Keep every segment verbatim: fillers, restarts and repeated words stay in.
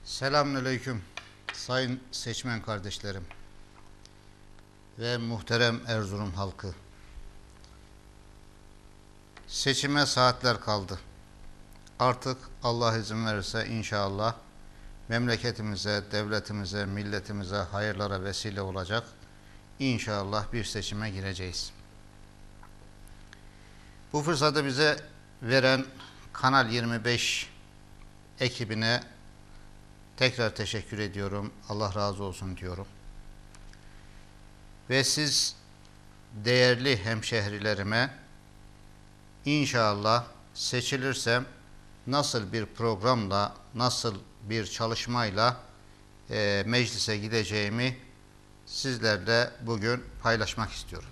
Selamünaleyküm sayın seçmen kardeşlerim ve muhterem Erzurum halkı. Seçime saatler kaldı. Artık Allah izin verirse inşallah memleketimize, devletimize, milletimize hayırlara vesile olacak. İnşallah bir seçime gireceğiz. Bu fırsatı bize veren Kanal yirmi beş ekibine tekrar teşekkür ediyorum. Allah razı olsun diyorum. Ve siz değerli hemşehrilerime inşallah seçilirsem nasıl bir programla, nasıl bir çalışmayla e, meclise gideceğimi sizlerle bugün paylaşmak istiyorum.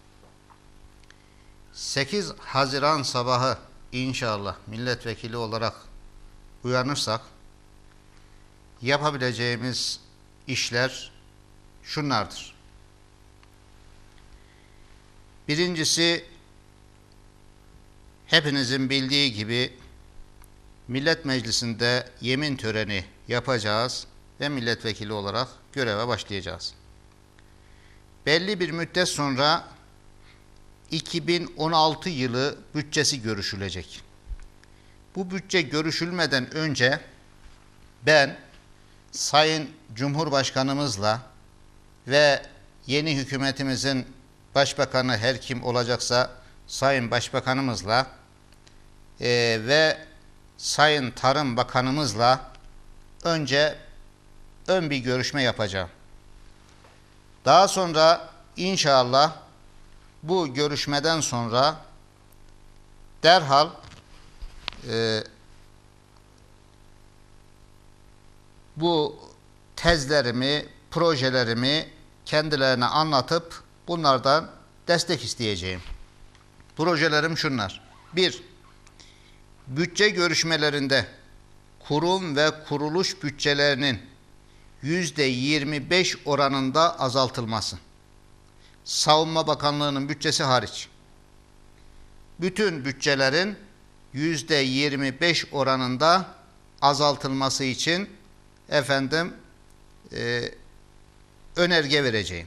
sekiz Haziran sabahı inşallah milletvekili olarak uyanırsak yapabileceğimiz işler şunlardır. Birincisi, hepinizin bildiği gibi Millet Meclisi'nde yemin töreni yapacağız ve milletvekili olarak göreve başlayacağız. Belli bir müddet sonra iki bin on altı yılı bütçesi görüşülecek. Bu bütçe görüşülmeden önce ben Sayın Cumhurbaşkanımızla ve yeni hükümetimizin başbakanı her kim olacaksa Sayın Başbakanımızla e, ve Sayın Tarım Bakanımızla önce ön bir görüşme yapacağım. Daha sonra inşallah bu görüşmeden sonra derhal e, bu tezlerimi, projelerimi kendilerine anlatıp bunlardan destek isteyeceğim. Projelerim şunlar. Bir, bütçe görüşmelerinde kurum ve kuruluş bütçelerinin yüzde yirmi beş oranında azaltılması. Savunma Bakanlığı'nın bütçesi hariç. Bütün bütçelerin yüzde yirmi beş oranında azaltılması için efendim e, önerge vereceğim.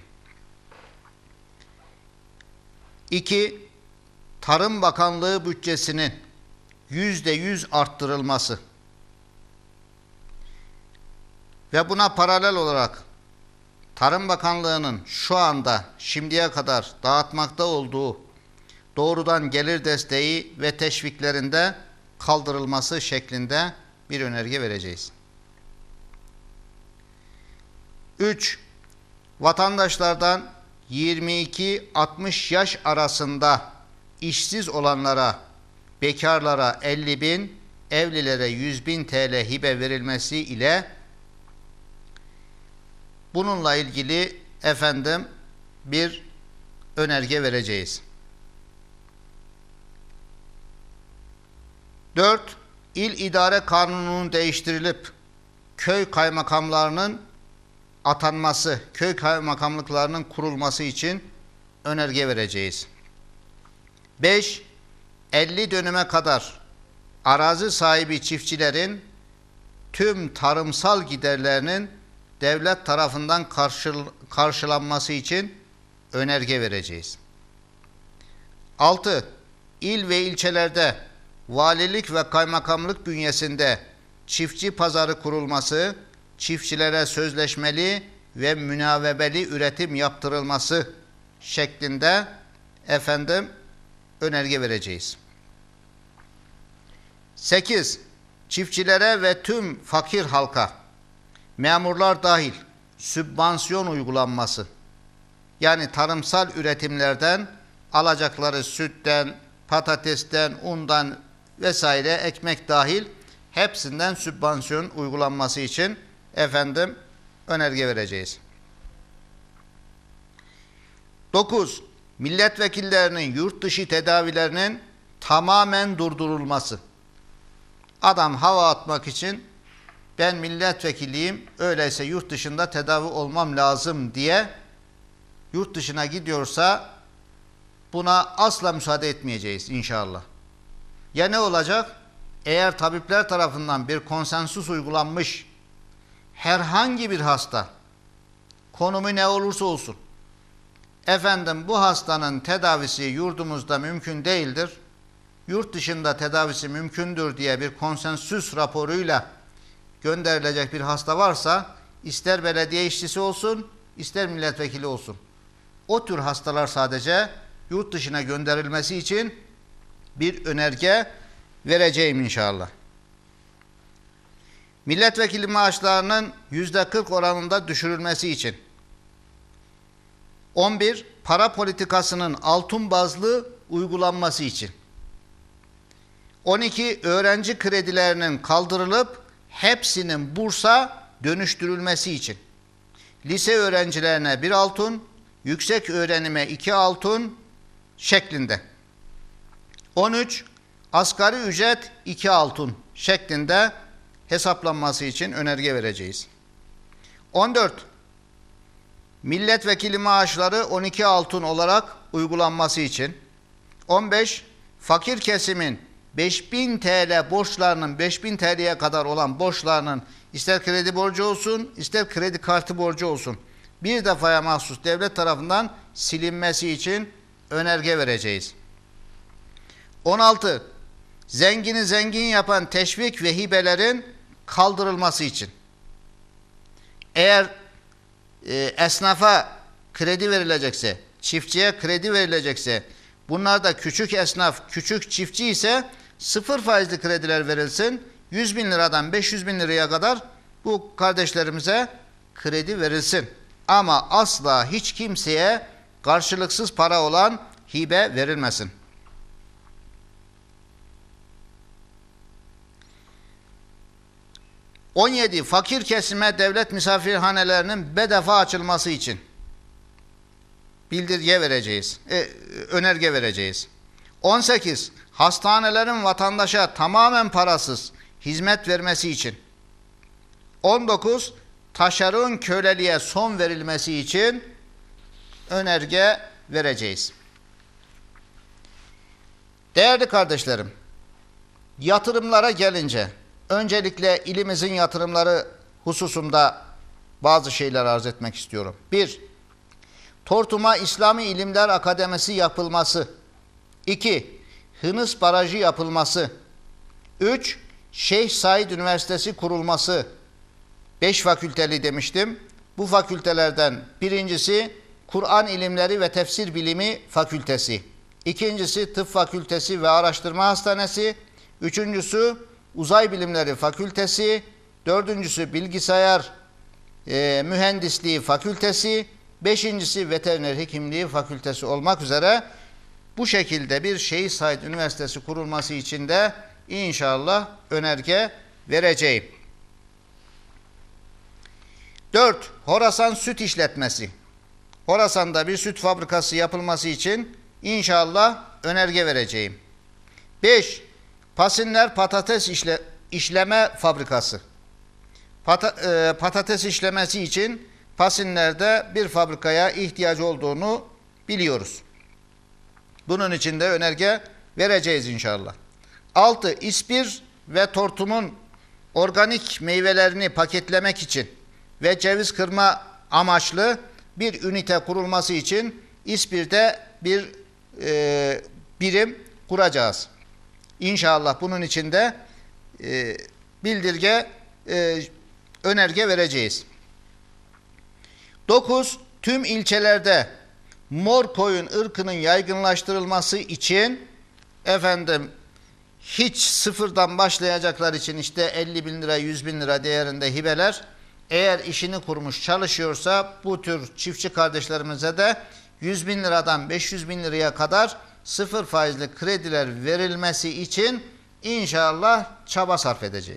İki, Tarım Bakanlığı bütçesinin yüzde yüz arttırılması ve buna paralel olarak Tarım Bakanlığı'nın şu anda şimdiye kadar dağıtmakta olduğu doğrudan gelir desteği ve teşviklerinde kaldırılması şeklinde bir önerge vereceğiz. üç. Vatandaşlardan yirmi iki altmış yaş arasında işsiz olanlara, bekarlara elli bin, evlilere yüz bin T L hibe verilmesi ile bununla ilgili efendim bir önerge vereceğiz. dört. İl İdare Kanunu'nun değiştirilip köy kaymakamlarının atanması, köy kaymakamlıklarının kurulması için önerge vereceğiz. beş. elli dönüme kadar arazi sahibi çiftçilerin tüm tarımsal giderlerinin devlet tarafından karşıl karşılanması için önerge vereceğiz. altı. İl ve ilçelerde valilik ve kaymakamlık bünyesinde çiftçi pazarı kurulması, çiftçilere sözleşmeli ve münavebeli üretim yaptırılması şeklinde efendim önerge vereceğiz. sekiz. Çiftçilere ve tüm fakir halka, memurlar dahil sübvansiyon uygulanması. Yani tarımsal üretimlerden alacakları sütten, patatesten, undan vesaire ekmek dahil hepsinden sübvansiyon uygulanması için efendim önerge vereceğiz. dokuz. Milletvekillerinin yurt dışı tedavilerinin tamamen durdurulması. Adam hava atmak için ben milletvekiliyim, öyleyse yurt dışında tedavi olmam lazım diye yurt dışına gidiyorsa buna asla müsaade etmeyeceğiz inşallah. Ya ne olacak? Eğer tabipler tarafından bir konsensus uygulanmış herhangi bir hasta, konumu ne olursa olsun, efendim bu hastanın tedavisi yurdumuzda mümkün değildir, yurt dışında tedavisi mümkündür diye bir konsensüs raporuyla gönderilecek bir hasta varsa, ister belediye işçisi olsun, ister milletvekili olsun, o tür hastalar sadece yurt dışına gönderilmesi için bir önerge vereceğim inşallah. Milletvekili maaşlarının yüzde kırk oranında düşürülmesi için. on bir. Para politikasının altın bazlı uygulanması için. on iki. Öğrenci kredilerinin kaldırılıp hepsinin bursa dönüştürülmesi için. Lise öğrencilerine bir altın, yüksek öğrenime iki altın şeklinde. on üç. Asgari ücret iki altın şeklinde hesaplanması için önerge vereceğiz. on dört. Milletvekili maaşları on iki altın olarak uygulanması için. on beş. Fakir kesimin beş bin T L borçlarının, beş bin T L'ye kadar olan borçlarının ister kredi borcu olsun, ister kredi kartı borcu olsun, bir defaya mahsus devlet tarafından silinmesi için önerge vereceğiz. on altı. Zengini zengin yapan teşvik ve hibelerin kaldırılması için. Eğer e, esnafa kredi verilecekse, çiftçiye kredi verilecekse, bunlar da küçük esnaf, küçük çiftçi ise sıfır faizli krediler verilsin. yüz bin liradan beş yüz bin liraya kadar bu kardeşlerimize kredi verilsin. Ama asla hiç kimseye karşılıksız para olan hibe verilmesin. on yedi. Fakir kesime devlet misafirhanelerinin bedava açılması için bildirge vereceğiz, e, önerge vereceğiz. on sekiz. Hastanelerin vatandaşa tamamen parasız hizmet vermesi için. on dokuz. Taşeron köleliğe son verilmesi için önerge vereceğiz. Değerli kardeşlerim, yatırımlara gelince, öncelikle ilimizin yatırımları hususunda bazı şeyler arz etmek istiyorum. bir. Tortum'a İslami İlimler Akademisi yapılması. iki. Hınıs Barajı yapılması. üç. Şeyh Said Üniversitesi kurulması. beş fakülteli demiştim. Bu fakültelerden birincisi Kur'an İlimleri ve Tefsir Bilimi Fakültesi. İkincisi Tıp Fakültesi ve Araştırma Hastanesi. Üçüncüsü Uzay Bilimleri Fakültesi. Dördüncüsü Bilgisayar e, Mühendisliği Fakültesi. Beşincisi Veteriner Hekimliği Fakültesi olmak üzere bu şekilde bir Şeyh Said Üniversitesi kurulması için de inşallah önerge vereceğim. dört. Horasan Süt İşletmesi. Horasan'da bir süt fabrikası yapılması için inşallah önerge vereceğim. beş. Pasinler Patates işle, İşleme Fabrikası. Pata, e, patates işlemesi için Pasinler'de bir fabrikaya ihtiyacı olduğunu biliyoruz. Bunun için de önerge vereceğiz inşallah. altı. İspir ve Tortum'un organik meyvelerini paketlemek için ve ceviz kırma amaçlı bir ünite kurulması için İspir'de bir e, birim kuracağız. İnşallah bunun için de e, bildirge, e, önerge vereceğiz. dokuz. Tüm ilçelerde mor koyun ırkının yaygınlaştırılması için efendim hiç sıfırdan başlayacaklar için işte elli bin lira, yüz bin lira değerinde hibeler, eğer işini kurmuş çalışıyorsa bu tür çiftçi kardeşlerimize de yüz bin liradan beş yüz bin liraya kadar sıfır faizli krediler verilmesi için inşallah çaba sarf edeceğim.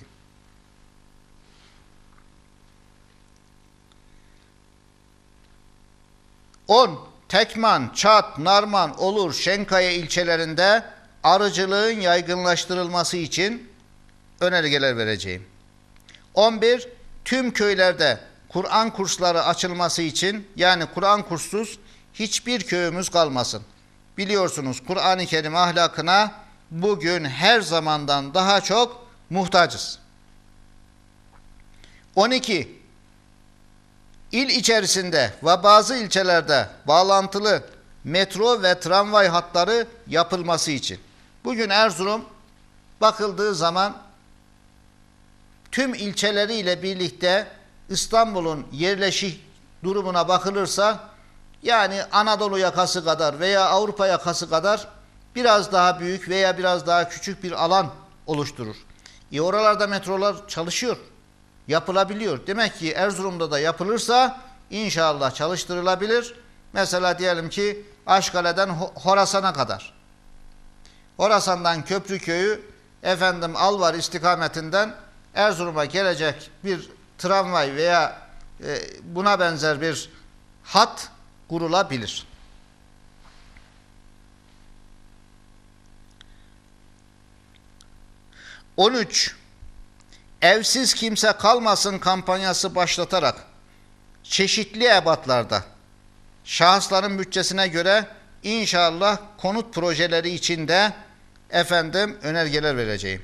on. Tekman, Çat, Narman, Olur, Şenkaya ilçelerinde arıcılığın yaygınlaştırılması için önergeler vereceğim. on bir. Tüm köylerde Kur'an kursları açılması için, yani Kur'an kurssuz hiçbir köyümüz kalmasın. Biliyorsunuz Kur'an-ı Kerim ahlakına bugün her zamandan daha çok muhtacız. on iki. İl içerisinde ve bazı ilçelerde bağlantılı metro ve tramvay hatları yapılması için. Bugün Erzurum bakıldığı zaman tüm ilçeleriyle birlikte İstanbul'un yerleşik durumuna bakılırsa yani Anadolu yakası kadar veya Avrupa yakası kadar biraz daha büyük veya biraz daha küçük bir alan oluşturur. E oralarda metrolar çalışıyor, yapılabiliyor. Demek ki Erzurum'da da yapılırsa inşallah çalıştırılabilir. Mesela diyelim ki Aşkale'den Horasan'a kadar. Horasan'dan Köprüköy'ü efendim Alvar istikametinden Erzurum'a gelecek bir tramvay veya e, buna benzer bir hat kurulabilir. on üç. Evsiz kimse kalmasın kampanyası başlatarak çeşitli ebatlarda şahısların bütçesine göre inşallah konut projeleri içinde efendim önergeler vereceğim.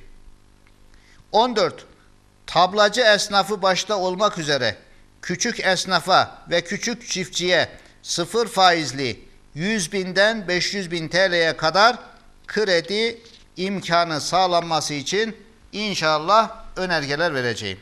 on dört. Tablacı esnafı başta olmak üzere küçük esnafa ve küçük çiftçiye sıfır faizli yüz binden beş yüz bin T L'ye kadar kredi imkanı sağlanması için inşallah önergeler vereceğim.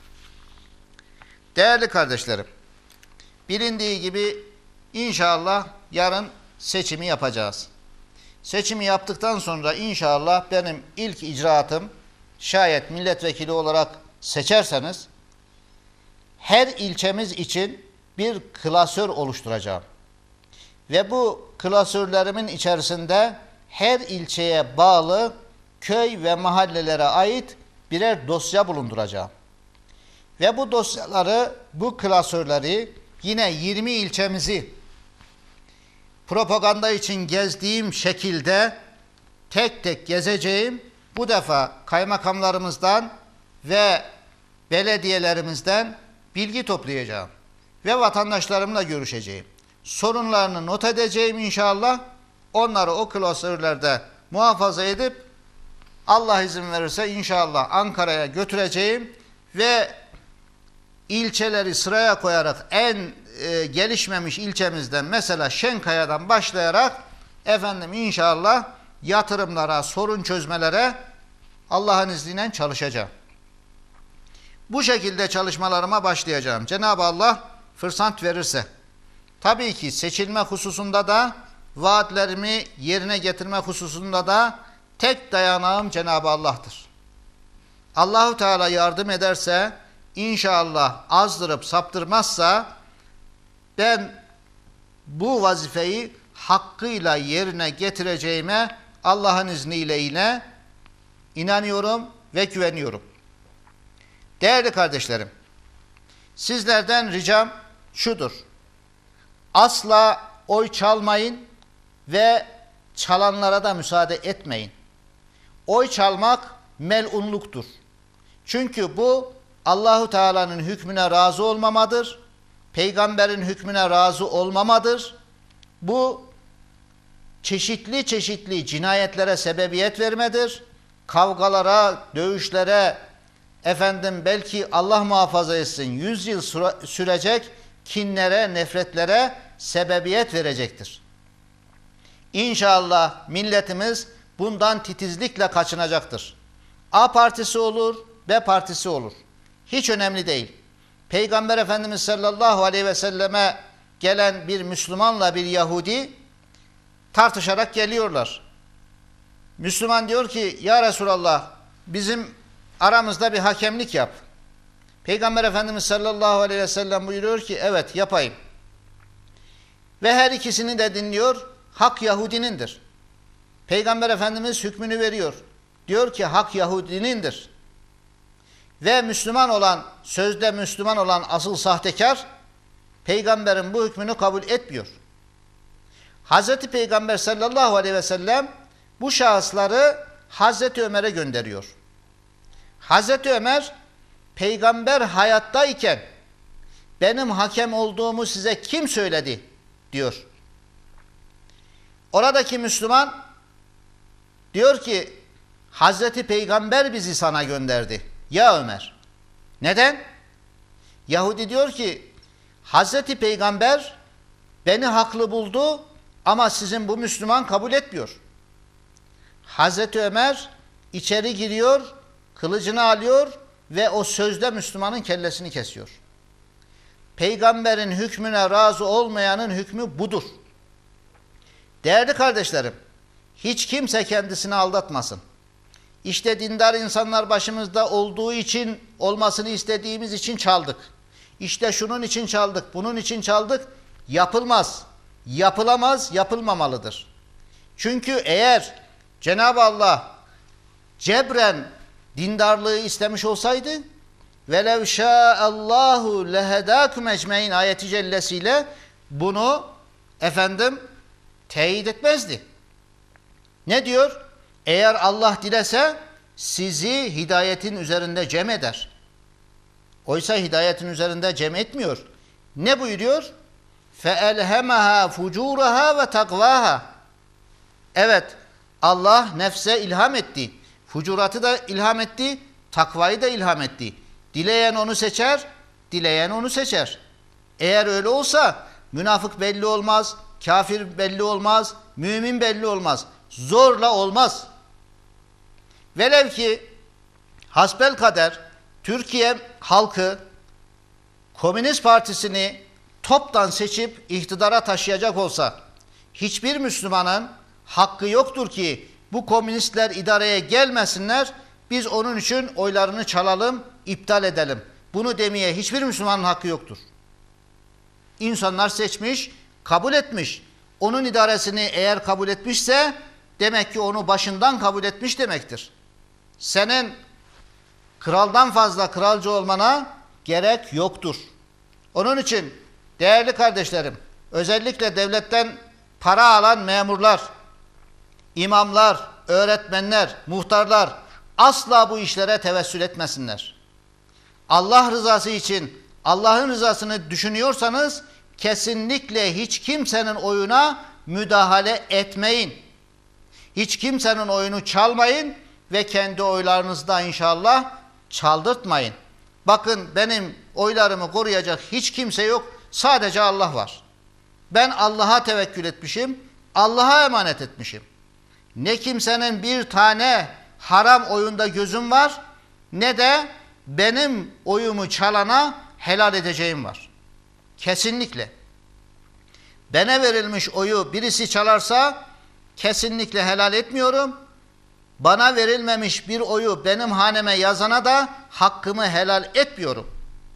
Değerli kardeşlerim, bilindiği gibi inşallah yarın seçimi yapacağız. Seçimi yaptıktan sonra inşallah benim ilk icraatım, şayet milletvekili olarak seçerseniz, her ilçemiz için bir klasör oluşturacağım. Ve bu klasörlerimin içerisinde her ilçeye bağlı köy ve mahallelere ait birer dosya bulunduracağım. Ve bu dosyaları, bu klasörleri yine yirmi ilçemizi propaganda için gezdiğim şekilde tek tek gezeceğim. Bu defa kaymakamlarımızdan ve belediyelerimizden bilgi toplayacağım. Ve vatandaşlarımla görüşeceğim. Sorunlarını not edeceğim inşallah. Onları o klasörlerde muhafaza edip Allah izin verirse inşallah Ankara'ya götüreceğim ve ilçeleri sıraya koyarak en e, gelişmemiş ilçemizden mesela Şenkaya'dan başlayarak efendim inşallah yatırımlara, sorun çözmelere Allah'ın izniyle çalışacağım. Bu şekilde çalışmalarıma başlayacağım. Cenab-ı Allah fırsat verirse. Tabii ki seçilme hususunda da vaatlerimi yerine getirme hususunda da tek dayanağım Cenab-ı Allah'tır. Allahu Teala yardım ederse, inşallah azdırıp saptırmazsa ben bu vazifeyi hakkıyla yerine getireceğime Allah'ın izniyle yine inanıyorum ve güveniyorum. Değerli kardeşlerim, sizlerden ricam şudur: asla oy çalmayın ve çalanlara da müsaade etmeyin. Oy çalmak melunluktur. Çünkü bu Allahu Teala'nın hükmüne razı olmamadır. Peygamberin hükmüne razı olmamadır. Bu çeşitli çeşitli cinayetlere sebebiyet vermedir. Kavgalara, dövüşlere, efendim belki Allah muhafaza etsin yüz yıl sürecek kinlere, nefretlere sebebiyet verecektir. İnşallah milletimiz bundan titizlikle kaçınacaktır. A partisi olur, B partisi olur. Hiç önemli değil. Peygamber Efendimiz sallallahu aleyhi ve selleme gelen bir Müslümanla bir Yahudi tartışarak geliyorlar. Müslüman diyor ki, ya Resulallah bizim aramızda bir hakemlik yap. Peygamber Efendimiz sallallahu aleyhi ve sellem buyuruyor ki, evet yapayım. Ve her ikisini de dinliyor, hak Yahudinindir. Peygamber Efendimiz hükmünü veriyor. Diyor ki hak Yahudinindir. Ve Müslüman olan, sözde Müslüman olan asıl sahtekar, Peygamberin bu hükmünü kabul etmiyor. Hazreti Peygamber sallallahu aleyhi ve sellem bu şahısları Hazreti Ömer'e gönderiyor. Hazreti Ömer, Peygamber hayattayken benim hakem olduğumu size kim söyledi diyor. Oradaki Müslüman diyor ki Hazreti Peygamber bizi sana gönderdi ya Ömer. Neden? Yahudi diyor ki Hazreti Peygamber beni haklı buldu ama sizin bu Müslüman kabul etmiyor. Hazreti Ömer içeri giriyor, kılıcını alıyor ve o sözde Müslümanın kellesini kesiyor. Peygamberin hükmüne razı olmayanın hükmü budur. Değerli kardeşlerim, hiç kimse kendisini aldatmasın. İşte dindar insanlar başımızda olduğu için, olmasını istediğimiz için çaldık. İşte şunun için çaldık, bunun için çaldık. Yapılmaz, yapılamaz, yapılmamalıdır. Çünkü eğer Cenab-ı Allah cebren dindarlığı istemiş olsaydı velev şâ'allâhu lehedâkum ecmeîn ayeti cellesiyle bunu efendim teyit etmezdi. Ne diyor? Eğer Allah dilese sizi hidayetin üzerinde cem eder. Oysa hidayetin üzerinde cem etmiyor. Ne buyuruyor? فَاَلْهَمَهَا فُجُورَهَا وَتَقْوَاهَا. Evet, Allah nefse ilham etti. Fucuratı da ilham etti, takvayı da ilham etti. Dileyen onu seçer, dileyen onu seçer. Eğer öyle olsa münafık belli olmaz, kafir belli olmaz, mümin belli olmaz. Zorla olmaz. Velev ki hasbelkader Türkiye halkı Komünist Partisi'ni toptan seçip iktidara taşıyacak olsa hiçbir Müslümanın hakkı yoktur ki bu komünistler idareye gelmesinler, biz onun için oylarını çalalım, iptal edelim. Bunu demeye hiçbir Müslümanın hakkı yoktur. İnsanlar seçmiş, kabul etmiş. Onun idaresini eğer kabul etmişse demek ki onu başından kabul etmiş demektir. Senin kraldan fazla kralcı olmana gerek yoktur. Onun için değerli kardeşlerim, özellikle devletten para alan memurlar, imamlar, öğretmenler, muhtarlar asla bu işlere tevessül etmesinler. Allah rızası için Allah'ın rızasını düşünüyorsanız kesinlikle hiç kimsenin oyuna müdahale etmeyin. Hiç kimsenin oyunu çalmayın ve kendi oylarınızda inşallah çaldırtmayın. Bakın benim oylarımı koruyacak hiç kimse yok. Sadece Allah var. Ben Allah'a tevekkül etmişim. Allah'a emanet etmişim. Ne kimsenin bir tane haram oyunda gözüm var, ne de benim oyumu çalana helal edeceğim var. Kesinlikle. Bana verilmiş oyu birisi çalarsa kesinlikle helal etmiyorum. Bana verilmemiş bir oyu benim haneme yazana da hakkımı helal etmiyorum.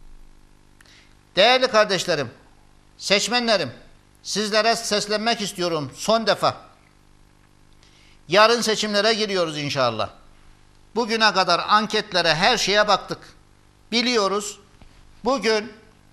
Değerli kardeşlerim, seçmenlerim, sizlere seslenmek istiyorum son defa. Yarın seçimlere giriyoruz inşallah. Bugüne kadar anketlere, her şeye baktık. Biliyoruz, bugün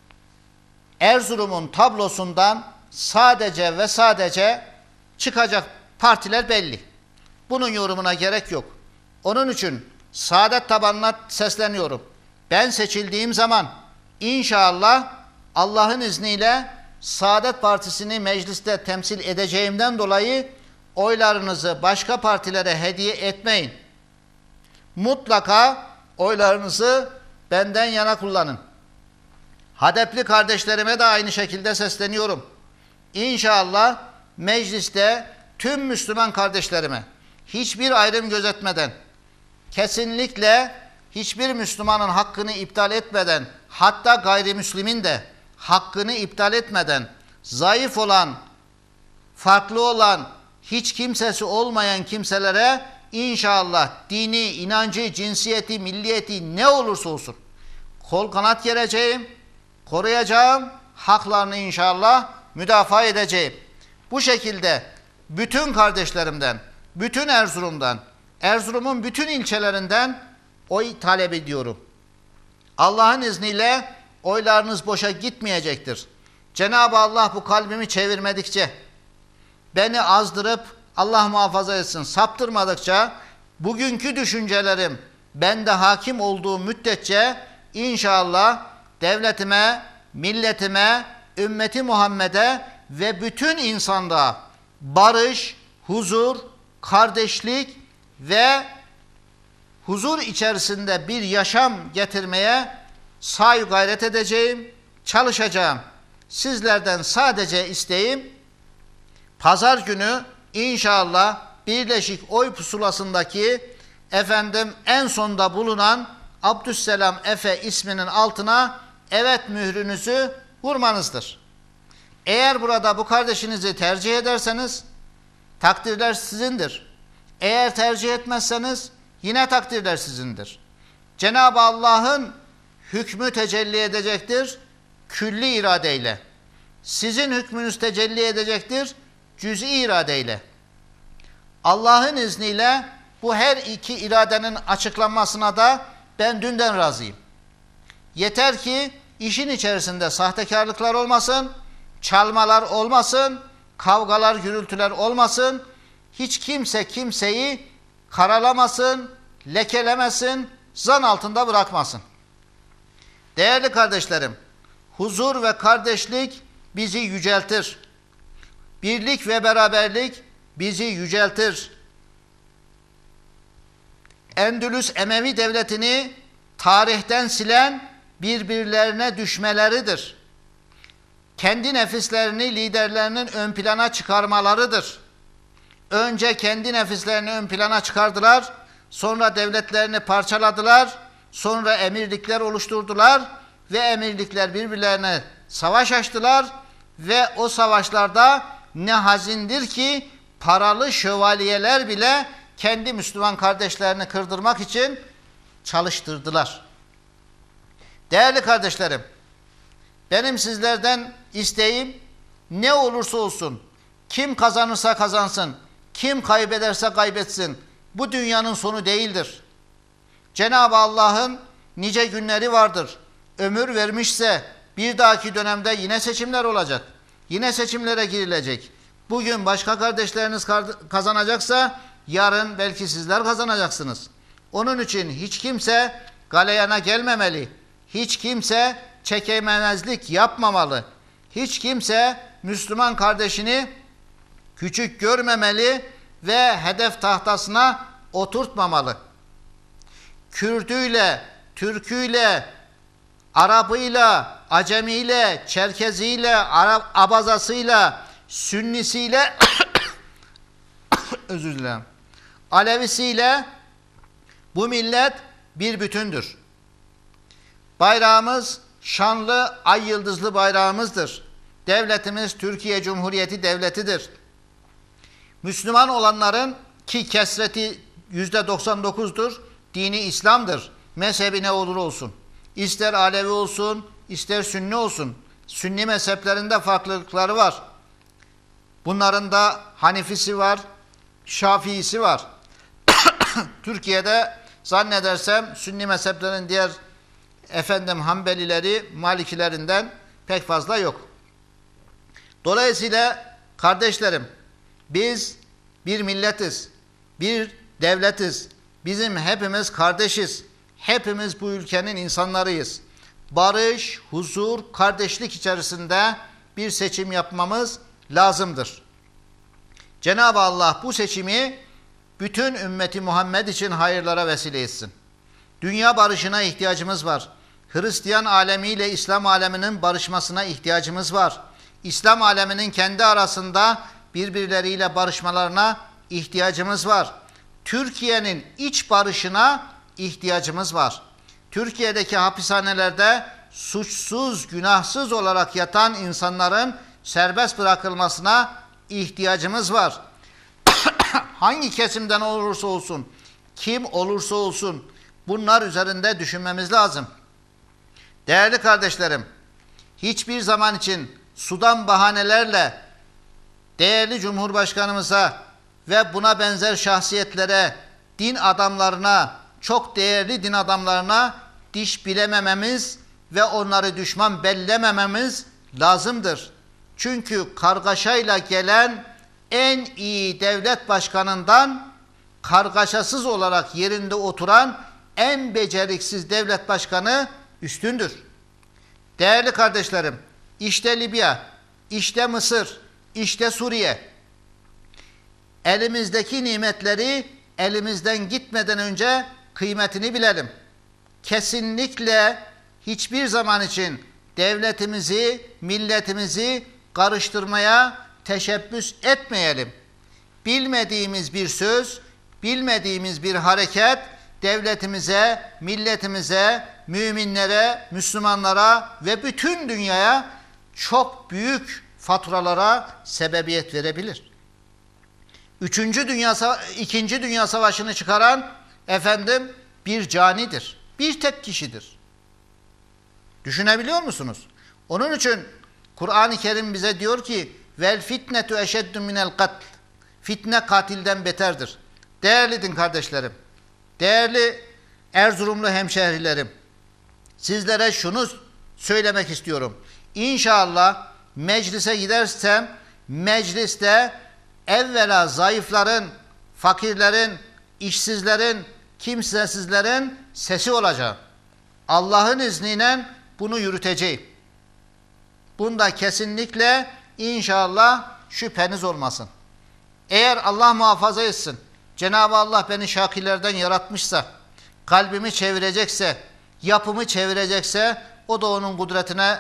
Erzurum'un tablosundan sadece ve sadece çıkacak partiler belli. Bunun yorumuna gerek yok. Onun için Saadet tabanına sesleniyorum. Ben seçildiğim zaman inşallah Allah'ın izniyle Saadet Partisi'ni mecliste temsil edeceğimden dolayı oylarınızı başka partilere hediye etmeyin. Mutlaka oylarınızı benden yana kullanın. Hadepli kardeşlerime de aynı şekilde sesleniyorum. İnşallah mecliste tüm Müslüman kardeşlerime hiçbir ayrım gözetmeden, kesinlikle hiçbir Müslümanın hakkını iptal etmeden, hatta gayrimüslimin de hakkını iptal etmeden, zayıf olan, farklı olan, hiç kimsesi olmayan kimselere inşallah dini, inancı, cinsiyeti, milliyeti ne olursa olsun kol kanat gereceğim, koruyacağım, haklarını inşallah müdafaa edeceğim. Bu şekilde bütün kardeşlerimden, bütün Erzurum'dan, Erzurum'un bütün ilçelerinden oy talep ediyorum. Allah'ın izniyle oylarınız boşa gitmeyecektir. Cenab-ı Allah bu kalbimi çevirmedikçe, beni azdırıp Allah muhafaza etsin saptırmadıkça, bugünkü düşüncelerim bende hakim olduğu müddetçe inşallah devletime, milletime, ümmeti Muhammed'e ve bütün insanlığa barış, huzur, kardeşlik ve huzur içerisinde bir yaşam getirmeye sahi gayret edeceğim, çalışacağım. Sizlerden sadece isteğim pazar günü inşallah Birleşik Oy Pusulası'ndaki efendim en sonda bulunan Abdüsselam Efe isminin altına evet mührünüzü vurmanızdır. Eğer burada bu kardeşinizi tercih ederseniz takdirler sizindir. Eğer tercih etmezseniz yine takdirler sizindir. Cenab-ı Allah'ın hükmü tecelli edecektir külli iradeyle. Sizin hükmünüz tecelli edecektir cüz'i iradeyle. Allah'ın izniyle bu her iki iradenin açıklanmasına da ben dünden razıyım. Yeter ki işin içerisinde sahtekarlıklar olmasın, çalmalar olmasın, kavgalar, gürültüler olmasın, hiç kimse kimseyi karalamasın, lekelemesin, zan altında bırakmasın. Değerli kardeşlerim, huzur ve kardeşlik bizi yüceltir. Birlik ve beraberlik bizi yüceltir. Endülüs Emevi Devleti'ni tarihten silen birbirlerine düşmeleridir. Kendi nefislerini liderlerinin ön plana çıkarmalarıdır. Önce kendi nefislerini ön plana çıkardılar, sonra devletlerini parçaladılar, sonra emirlikler oluşturdular ve emirlikler birbirlerine savaş açtılar ve o savaşlarda ne hazindir ki paralı şövalyeler bile kendi Müslüman kardeşlerini kırdırmak için çalıştırdılar. Değerli kardeşlerim, benim sizlerden isteğim ne olursa olsun, kim kazanırsa kazansın, kim kaybederse kaybetsin, bu dünyanın sonu değildir. Cenab-ı Allah'ın nice günleri vardır. Ömür vermişse bir dahaki dönemde yine seçimler olacak. Yine seçimlere girilecek. Bugün başka kardeşleriniz kazanacaksa yarın belki sizler kazanacaksınız. Onun için hiç kimse galeyana gelmemeli. Hiç kimse çekememezlik yapmamalı. Hiç kimse Müslüman kardeşini küçük görmemeli ve hedef tahtasına oturtmamalı. Kürdüyle, Türküyle, Arabıyla, Acemiyle, Çerkeziyle, Arap, Abazasıyla, Sünnisiyle özür dilerim. Alevisiyle bu millet bir bütündür. Bayrağımız şanlı ay yıldızlı bayrağımızdır. Devletimiz Türkiye Cumhuriyeti Devleti'dir. Müslüman olanların ki kesreti yüzde doksan dokuzdur, dini İslam'dır. Mezhebi ne olur olsun. İster Alevi olsun, ister Sünni olsun. Sünni mezheplerinde farklılıkları var. Bunların da Hanifisi var, Şafiisi var. Türkiye'de zannedersem Sünni mezheplerin diğer efendim Hanbelileri, Malikilerinden pek fazla yok. Dolayısıyla kardeşlerim, biz bir milletiz, bir devletiz. Bizim hepimiz kardeşiz. Hepimiz bu ülkenin insanlarıyız. Barış, huzur, kardeşlik içerisinde bir seçim yapmamız lazımdır. Cenab-ı Allah bu seçimi bütün ümmeti Muhammed için hayırlara vesile etsin. Dünya barışına ihtiyacımız var. Hristiyan alemiyle İslam aleminin barışmasına ihtiyacımız var. İslam aleminin kendi arasında birbirleriyle barışmalarına ihtiyacımız var. Türkiye'nin iç barışına ihtiyacımız var. Türkiye'deki hapishanelerde suçsuz, günahsız olarak yatan insanların serbest bırakılmasına ihtiyacımız var. Hangi kesimden olursa olsun, kim olursa olsun bunlar üzerinde düşünmemiz lazım. Değerli kardeşlerim, hiçbir zaman için sudan bahanelerle değerli Cumhurbaşkanımıza ve buna benzer şahsiyetlere, din adamlarına, çok değerli din adamlarına diş bilemememiz ve onları düşman bellemememiz lazımdır. Çünkü kargaşayla gelen en iyi devlet başkanından kargaşasız olarak yerinde oturan en beceriksiz devlet başkanı üstündür. Değerli kardeşlerim, işte Libya, işte Mısır, işte Suriye. Elimizdeki nimetleri elimizden gitmeden önce kıymetini bilelim. Kesinlikle hiçbir zaman için devletimizi, milletimizi karıştırmaya teşebbüs etmeyelim. Bilmediğimiz bir söz, bilmediğimiz bir hareket devletimize, milletimize, müminlere, Müslümanlara ve bütün dünyaya çok büyük faturalara sebebiyet verebilir. Üçüncü Dünya, İkinci Dünya Savaşı'nı çıkaran efendim bir canidir. Bir tek kişidir. Düşünebiliyor musunuz? Onun için Kur'an-ı Kerim bize diyor ki vel fitnetu eşeddu minel katl. Fitne katilden beterdir. Değerli din kardeşlerim, değerli Erzurumlu hemşehrilerim, sizlere şunu söylemek istiyorum. İnşallah meclise gidersem mecliste evvela zayıfların, fakirlerin, işsizlerin, kimsesizlerin sesi olacağım. Allah'ın izniyle bunu yürüteceğim. Bunda kesinlikle inşallah şüpheniz olmasın. Eğer Allah muhafaza etsin, Cenab-ı Allah beni şakirlerden yaratmışsa, kalbimi çevirecekse, yapımı çevirecekse o da onun kudretine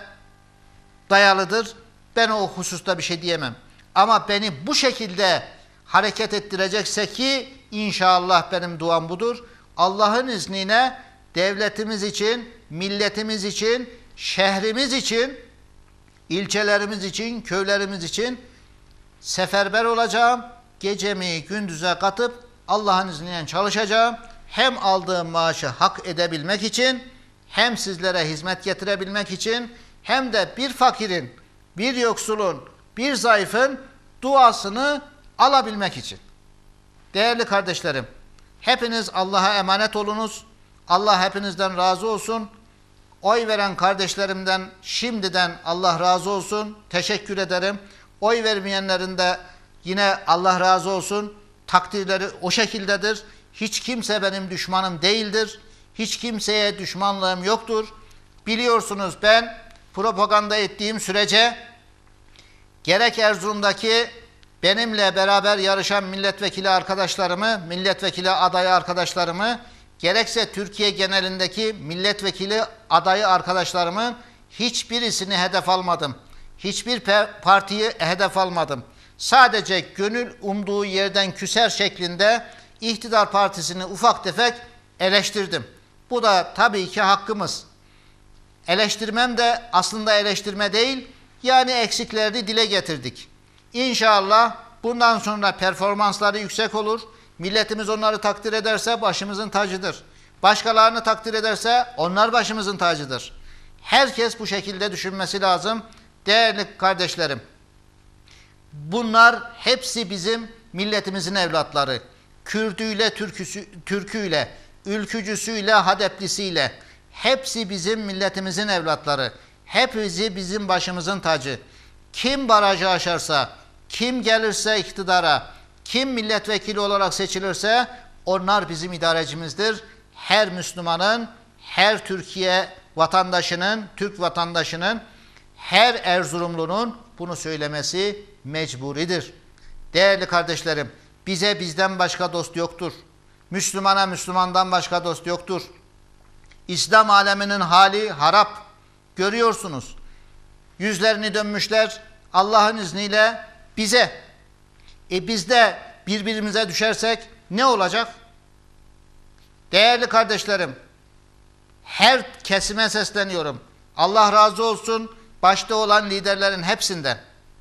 dayalıdır. Ben o hususta bir şey diyemem. Ama beni bu şekilde hareket ettirecekse ki inşallah benim duam budur. Allah'ın izniyle devletimiz için, milletimiz için, şehrimiz için, ilçelerimiz için, köylerimiz için seferber olacağım. Gecemi gündüze katıp Allah'ın izniyle çalışacağım. Hem aldığım maaşı hak edebilmek için, hem sizlere hizmet getirebilmek için, hem de bir fakirin, bir yoksulun, bir zayıfın duasını alabilmek için. Değerli kardeşlerim, hepiniz Allah'a emanet olunuz. Allah hepinizden razı olsun. Oy veren kardeşlerimden şimdiden Allah razı olsun. Teşekkür ederim. Oy vermeyenlerin de yine Allah razı olsun. Takdirleri o şekildedir. Hiç kimse benim düşmanım değildir. Hiç kimseye düşmanlığım yoktur. Biliyorsunuz ben propaganda ettiğim sürece gerek Erzurum'daki benimle beraber yarışan milletvekili arkadaşlarımı, milletvekili adayı arkadaşlarımı, gerekse Türkiye genelindeki milletvekili adayı arkadaşlarımın hiçbirisini hedef almadım. Hiçbir partiyi hedef almadım. Sadece gönül umduğu yerden küser şeklinde iktidar partisini ufak tefek eleştirdim. Bu da tabii ki hakkımız. Eleştirmem de aslında eleştirme değil, yani eksiklerini dile getirdik. İnşallah bundan sonra performansları yüksek olur. Milletimiz onları takdir ederse başımızın tacıdır. Başkalarını takdir ederse onlar başımızın tacıdır. Herkes bu şekilde düşünmesi lazım. Değerli kardeşlerim, bunlar hepsi bizim milletimizin evlatları. Kürdüyle, Türküsü, Türküyle, ülkücüsüyle, Hadeplisiyle hepsi bizim milletimizin evlatları. Hepsi bizim başımızın tacı. Kim barajı aşarsa, kim gelirse iktidara, kim milletvekili olarak seçilirse onlar bizim idarecimizdir. Her Müslümanın, her Türkiye vatandaşının, Türk vatandaşının, her Erzurumlunun bunu söylemesi mecburidir. Değerli kardeşlerim, bize bizden başka dost yoktur. Müslümana Müslümandan başka dost yoktur. İslam aleminin hali harap. Görüyorsunuz. Yüzlerini dönmüşler Allah'ın izniyle bize. E biz de birbirimize düşersek ne olacak? Değerli kardeşlerim, her kesime sesleniyorum. Allah razı olsun başta olan liderlerin hepsinden.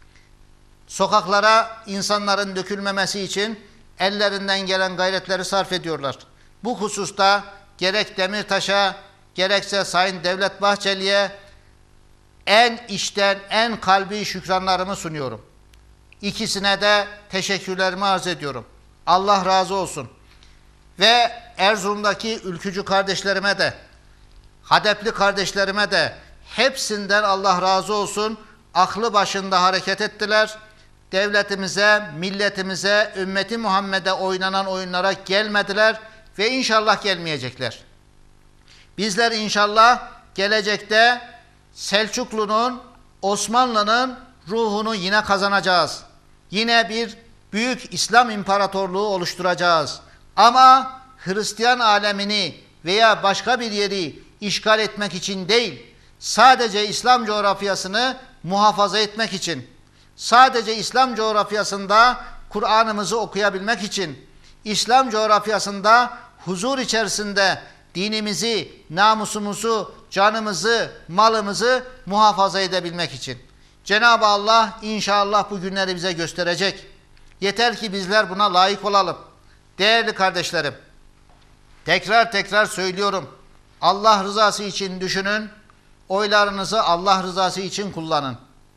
Sokaklara insanların dökülmemesi için ellerinden gelen gayretleri sarf ediyorlar. Bu hususta gerek Demirtaş'a, gerekse Sayın Devlet Bahçeli'ye en içten, en kalbi şükranlarımı sunuyorum. İkisine de teşekkürlerimi arz ediyorum. Allah razı olsun. Ve Erzurum'daki ülkücü kardeşlerime de, Hadepli kardeşlerime de hepsinden Allah razı olsun. Aklı başında hareket ettiler. Devletimize, milletimize, ümmeti Muhammed'e oynanan oyunlara gelmediler ve inşallah gelmeyecekler. Bizler inşallah gelecekte Selçuklu'nun, Osmanlı'nın ruhunu yine kazanacağız. Yine bir büyük İslam imparatorluğu oluşturacağız. Ama Hristiyan alemini veya başka bir yeri işgal etmek için değil, sadece İslam coğrafyasını muhafaza etmek için, sadece İslam coğrafyasında Kur'an'ımızı okuyabilmek için, İslam coğrafyasında huzur içerisinde dinimizi, namusumuzu, canımızı, malımızı muhafaza edebilmek için. Cenab-ı Allah inşallah bu günleri bize gösterecek. Yeter ki bizler buna layık olalım. Değerli kardeşlerim, tekrar tekrar söylüyorum. Allah rızası için düşünün, oylarınızı Allah rızası için kullanın.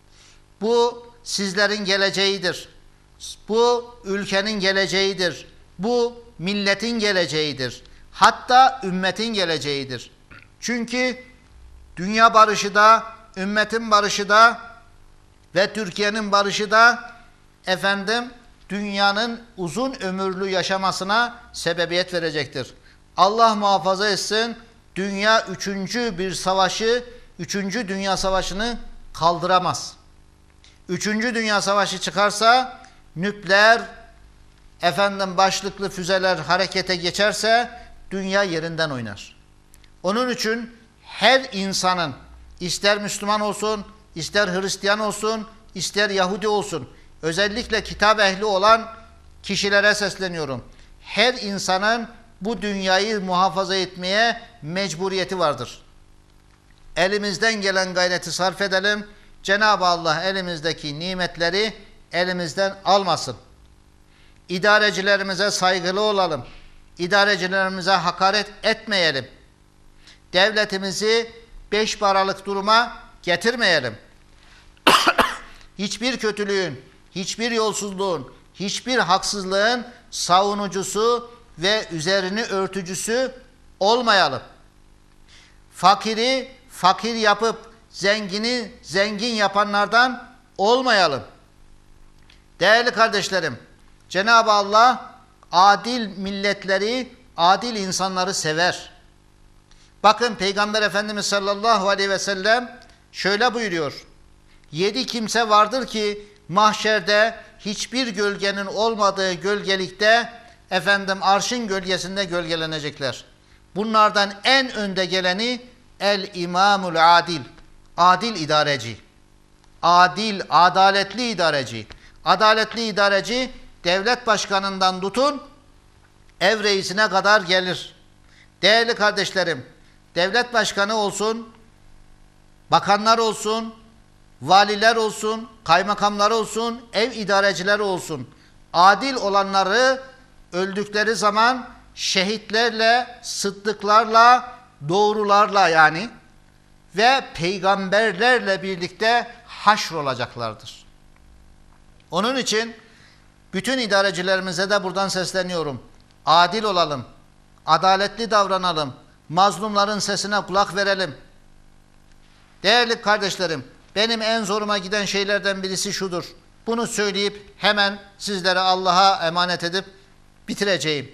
Bu sizlerin geleceğidir. Bu ülkenin geleceğidir. Bu milletin geleceğidir. Hatta ümmetin geleceğidir. Çünkü dünya barışı da, ümmetin barışı da ve Türkiye'nin barışı da efendim dünyanın uzun ömürlü yaşamasına sebebiyet verecektir. Allah muhafaza etsin, dünya üçüncü bir savaşı, üçüncü dünya savaşını kaldıramaz. Üçüncü dünya savaşı çıkarsa, nükleer efendim başlıklı füzeler harekete geçerse dünya yerinden oynar. Onun için her insanın, ister Müslüman olsun, ister Hristiyan olsun, ister Yahudi olsun, özellikle kitap ehli olan kişilere sesleniyorum. Her insanın bu dünyayı muhafaza etmeye mecburiyeti vardır. Elimizden gelen gayreti sarf edelim. Cenab-ı Allah elimizdeki nimetleri elimizden almasın. İdarecilerimize saygılı olalım. İdarecilerimize hakaret etmeyelim. Devletimizi beş paralık duruma getirmeyelim. Hiçbir kötülüğün, hiçbir yolsuzluğun, hiçbir haksızlığın savunucusu ve üzerini örtücüsü olmayalım. Fakiri fakir yapıp zengini zengin yapanlardan olmayalım. Değerli kardeşlerim, Cenab-ı Allah adil milletleri, adil insanları sever. Bakın Peygamber Efendimiz sallallahu aleyhi ve sellem şöyle buyuruyor. Yedi kimse vardır ki mahşerde hiçbir gölgenin olmadığı gölgelikte efendim arşın gölgesinde gölgelenecekler. Bunlardan en önde geleni el imamul adil. Adil idareci. Adil, adaletli idareci. Adaletli idareci devlet başkanından tutun ev reisine kadar gelir. Değerli kardeşlerim, devlet başkanı olsun, bakanlar olsun, valiler olsun, kaymakamlar olsun, ev idarecileri olsun. Adil olanları öldükleri zaman şehitlerle, sıddıklarla, doğrularla yani ve peygamberlerle birlikte haşrolacaklardır. Onun için bütün idarecilerimize de buradan sesleniyorum. Adil olalım, adaletli davranalım, mazlumların sesine kulak verelim. Değerli kardeşlerim, benim en zoruma giden şeylerden birisi şudur. Bunu söyleyip hemen sizlere Allah'a emanet edip bitireceğim.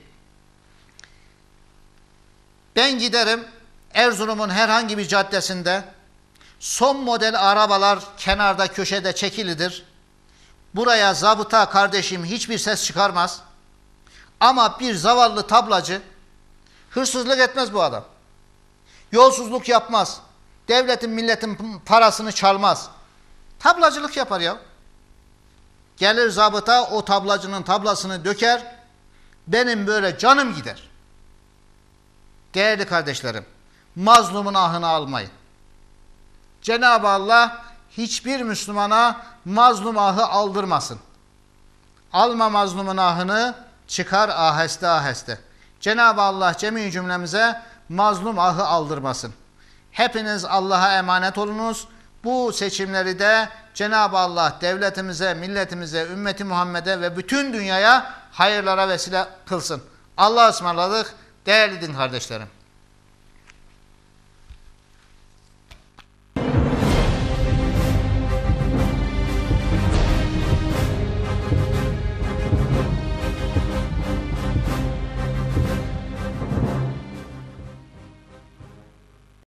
Ben giderim Erzurum'un herhangi bir caddesinde son model arabalar kenarda köşede çekilidir. Buraya zabıta kardeşim hiçbir ses çıkarmaz. Ama bir zavallı tablacı hırsızlık etmez bu adam. Yolsuzluk yapmaz. Devletin milletin parasını çalmaz. Tablacılık yapar ya. Gelir zabıta o tablacının tablasını döker. Benim böyle canım gider. Değerli kardeşlerim, mazlumun ahını almayın. Cenab-ı Allah hiçbir Müslümana mazlum ahı aldırmasın. Alma mazlumun ahını, çıkar aheste aheste. Cenab-ı Allah cemi cümlemize mazlum ahı aldırmasın. Hepiniz Allah'a emanet olunuz. Bu seçimleri de Cenab-ı Allah devletimize, milletimize, ümmeti Muhammed'e ve bütün dünyaya hayırlara vesile kılsın. Allah'a ısmarladık değerli din kardeşlerim.